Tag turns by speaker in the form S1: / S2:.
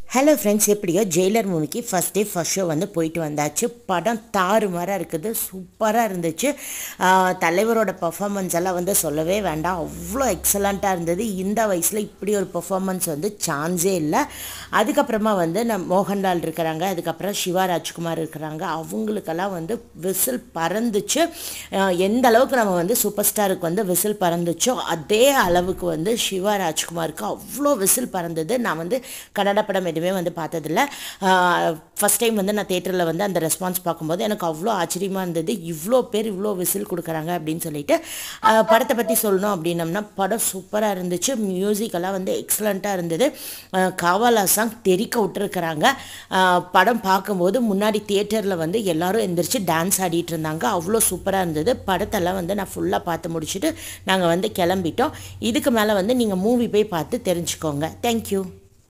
S1: Hello friends, எப்படியோ ஜெயிலர் மூவிக்கு first day first show வந்து போயிட்டு வந்தாச்சு. படம் தாறுமாறாக இருக்குது, சூப்பராக இருந்துச்சு. தலைவரோட பர்ஃபார்மன்ஸ் எல்லாம் வந்து சொல்லவே வேண்டாம், அவ்வளோ எக்ஸலண்ட்டாக இருந்தது. இந்த வயசில் இப்படி ஒரு பர்ஃபார்மன்ஸ் வந்து சான்ஸே இல்லை. அதுக்கப்புறமா வந்து மோகன்லால் இருக்கிறாங்க, அதுக்கப்புறம் சிவா ராஜ்குமார் இருக்கிறாங்க. அவங்களுக்கெல்லாம் வந்து விசில் பறந்துச்சு. எந்த அளவுக்கு நம்ம வந்து சூப்பர் ஸ்டாருக்கு வந்து விசில் பறந்துச்சோ அதே அளவுக்கு வந்து சிவா ராஜ்குமாருக்கு அவ்வளோ விசில் பறந்தது. நான் வந்து கன்னட படம் எதுவுமே வந்து பார்த்ததில்ல. ஃபஸ்ட் டைம் வந்து நான் தேட்டரில் வந்து அந்த ரெஸ்பான்ஸ் பார்க்கும்போது எனக்கு அவ்வளோ ஆச்சரியமாக இருந்தது. இவ்வளோ பேர் இவ்வளோ விசில் கொடுக்குறாங்க அப்படின்னு சொல்லிட்டு. படத்தை பற்றி சொல்லணும் அப்படின்னம்னா படம் சூப்பராக இருந்துச்சு. மியூசிக்கெல்லாம் வந்து எக்ஸலண்ட்டாக இருந்தது. காவாலா சாங் தெறிக்க விட்டுருக்குறாங்க. படம் பார்க்கும்போது முன்னாடி தியேட்டரில் வந்து எல்லோரும் எந்திரிச்சு டான்ஸ் ஆடிட்டு இருந்தாங்க. அவ்வளோ சூப்பராக இருந்தது. படத்தெல்லாம் வந்து நான் ஃபுல்லாக பார்த்து முடிச்சுட்டு நாங்கள் வந்து கிளம்பிட்டோம். இதுக்கு மேலே வந்து நீங்கள் மூவி போய் பார்த்து தெரிஞ்சுக்கோங்க. தேங்க்யூ.